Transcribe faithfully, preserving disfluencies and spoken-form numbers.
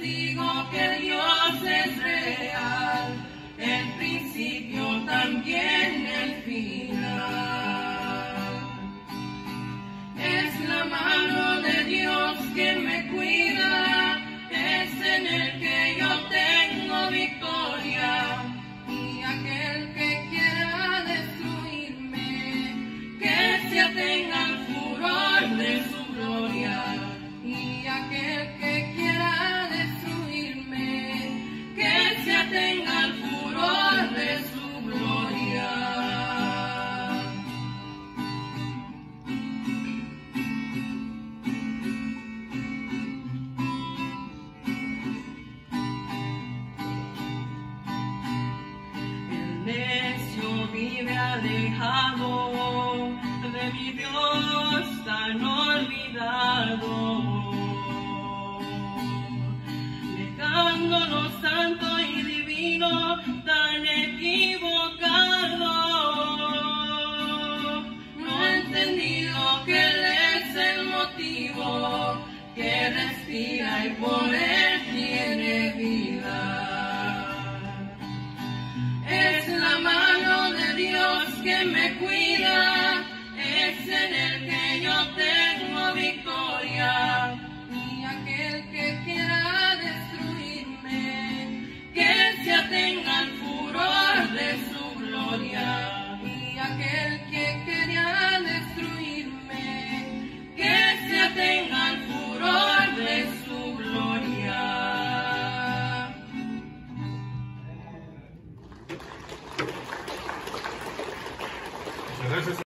testigo que Dios es real, el principio también el final. Es la mano de Dios que me cuida, es en el que yo tengo victoria, y aquel que quiera destruirme, que se atenga al furor de su gloria, y aquel que quiera destruirme, que se atenga al furor de su gloria. El necio vive alejado de mi Dios tan olvidado, dejando lo santo y divino tan equivocado. No he entendido que Él es el motivo que respira y por